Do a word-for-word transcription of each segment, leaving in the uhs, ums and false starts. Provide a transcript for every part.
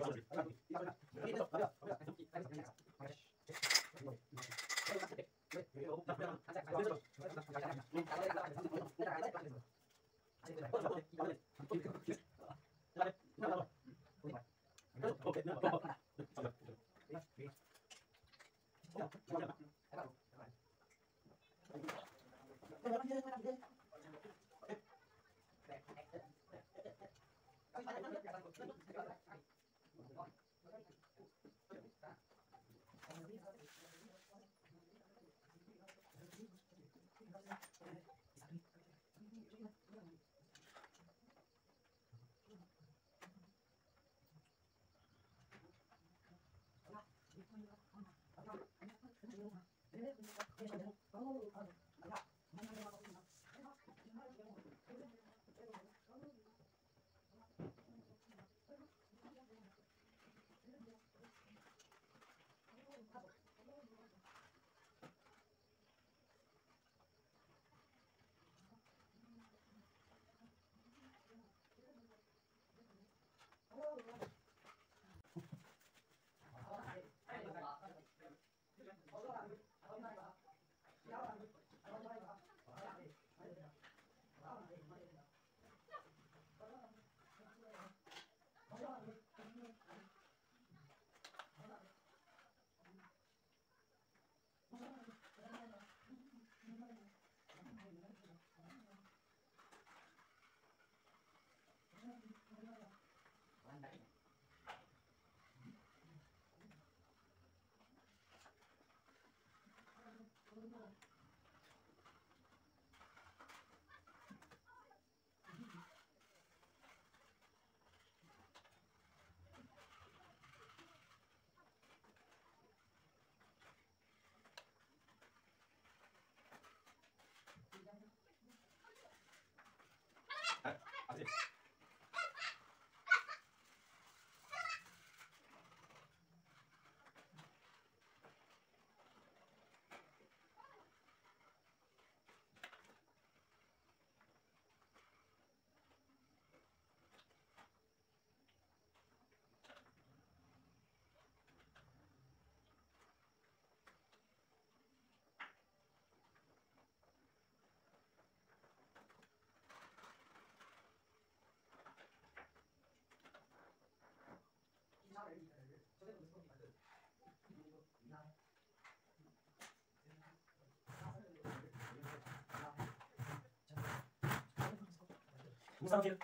Mustafa.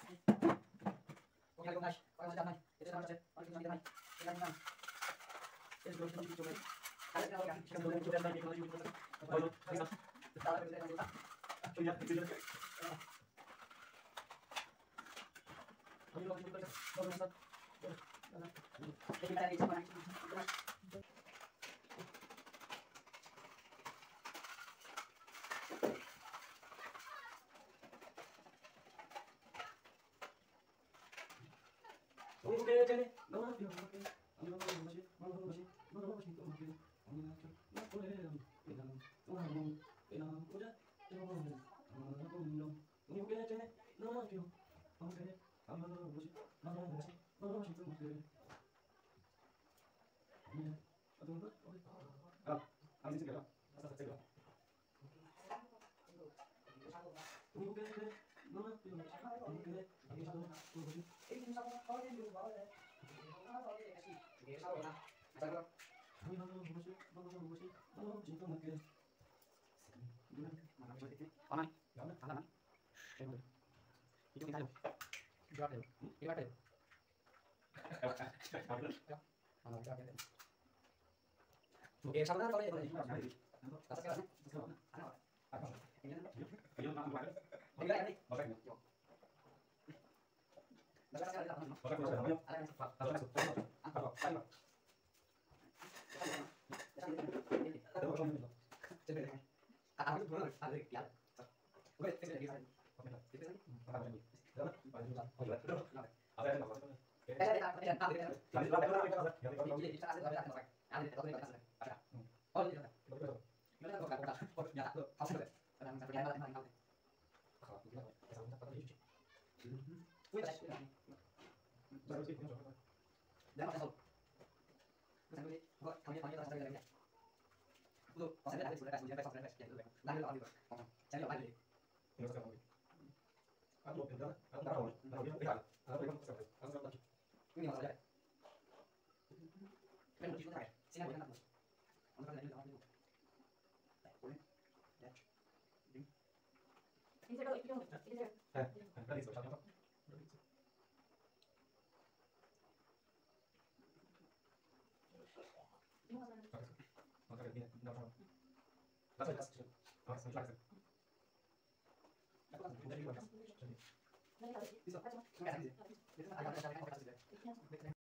Oke, guys. Kalau sudah naik, itu sama saja. Kalau kita naik, kita naik. Itu belum tentu coba. Kalau kita orang kita belum coba naik kalau juga kita. Kalau kita kita ada kita kita. Oh ya, itu juga. Kalau kita kita kalau kita kita ini sama. Oke, jadi, nama dia oke. Nama dia masih, nama dia masih, nama dia masih itu oke. Nama dia, nama boleh, enam, enam, enam, udah, enam, enam, enam. Ini oke, jadi, nama dia oke. Nama dia masih, nama dia masih, nama dia masih itu oke. Ini, atau apa? Ah, ambil segala, asal segala. Ini oke, jadi, nama dia masih, oke. Ini satu, dua, tiga. Ini satu, kalau dia juga bawa deh. Kalau dia kasih, dia satu lah. Satu. Ini nama dia masih, nama dia masih, nama dia masih itu oke. Mana bisa itu? Mana? Ya udah, mana? Coba. Itu kita dulu. Berapa dulu? Ini berapa dulu? Ya. Mana berapa dulu? Oke, sama kan kalau dia boleh. Rasa keras. Apa? Apa? Ini kan? Ayo nak buat. Tinggal ini. Oke. Bapak sekali tak tahu. Bapak sudah tahu. Ada yang cepat. Tahu masuk. Apa? Apa? Tahu apa ini? Coba. Kata itu benar ada dia. Oke, kita lagi sana. Oke. Itu kan? Apa ini? Dalam. Oh, iya. Ada yang apa? Eh, ada ada ada. Jadi ada ada kita ada. Jadi bisa ada ada ada. Ada di tempat kita ada. Oh, iya. Betul. Kita kok enggak kok nyata tuh. Apa sih? Kadang sampai yang lain lain. Kalau kita kita udah pakai cuci. Wih, baru sih. Gue kami kami tahu saya Lu, saya ada sudah kasih ujian besok saya ya. Lalu lalu itu. Saya lihat lagi. Ini sekarang. Aku mau pindah, aku taruh. Taruh dia lihat. Aku mau sekarang. Aku sekarang. Ini masalah. Kan uji sudah ya. Sini aja kan. Untuk kalian itu apa? Boleh. Ya. Ini saya kalau itu yang ini saya. Eh, tadi sudah siapa? Ini masalah. Makanya dia tidak tahu. Tapi tas. Ah, sudah selesai. Aku kan sudah di luar. Nanti kalau Bisa. Enggak sih. Itu agak ada cara yang kasih deh.